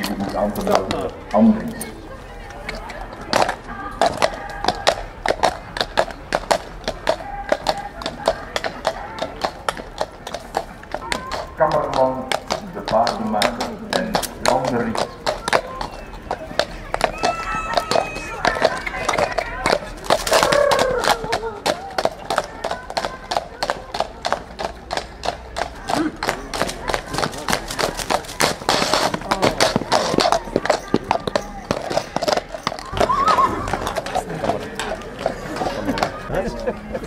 moet aan te melden Andries. Kammerman de Paardenmaker en Jan de Riet. Huh?